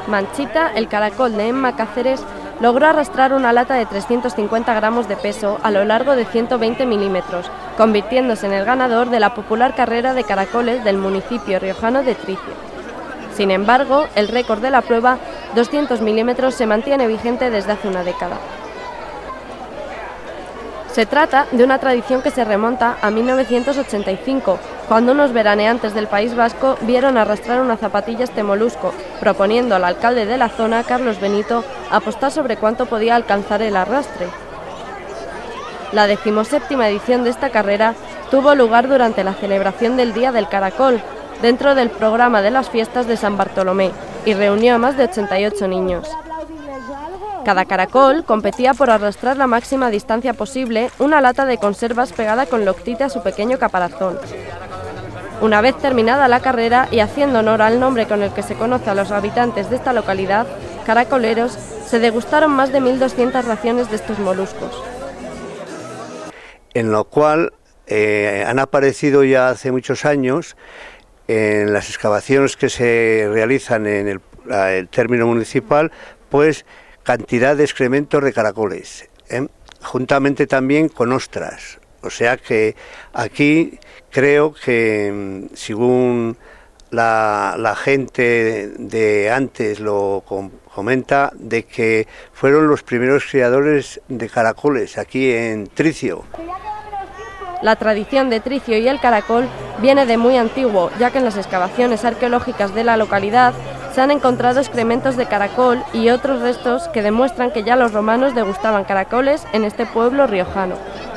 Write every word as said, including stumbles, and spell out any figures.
Manchita, el caracol de Emma Cáceres, logró arrastrar una lata de trescientos cincuenta gramos de peso a lo largo de ciento veinte milímetros, convirtiéndose en el ganador de la popular carrera de caracoles del municipio riojano de Tricio. Sin embargo, el récord de la prueba, doscientos milímetros, se mantiene vigente desde hace una década. Se trata de una tradición que se remonta a mil novecientos ochenta y cinco, cuando unos veraneantes del País Vasco vieron arrastrar una zapatilla este molusco, proponiendo al alcalde de la zona, Carlos Benito, apostar sobre cuánto podía alcanzar el arrastre. La decimoséptima edición de esta carrera tuvo lugar durante la celebración del Día del Caracol, dentro del programa de las fiestas de San Bartolomé, y reunió a más de ochenta y ocho niños. Cada caracol competía por arrastrar la máxima distancia posible una lata de conservas pegada con loctite a su pequeño caparazón. Una vez terminada la carrera y haciendo honor al nombre con el que se conoce a los habitantes de esta localidad, caracoleros, se degustaron más de mil doscientas raciones de estos moluscos. En lo cual eh, han aparecido ya hace muchos años en las excavaciones que se realizan en el, el término municipal, pues cantidad de excrementos de caracoles, ¿eh? juntamente también con ostras. O sea que aquí creo que, según la, la gente de antes lo comenta, de que fueron los primeros criadores de caracoles aquí en Tricio. La tradición de Tricio y el caracol viene de muy antiguo, ya que en las excavaciones arqueológicas de la localidad se han encontrado excrementos de caracol y otros restos que demuestran que ya los romanos degustaban caracoles en este pueblo riojano.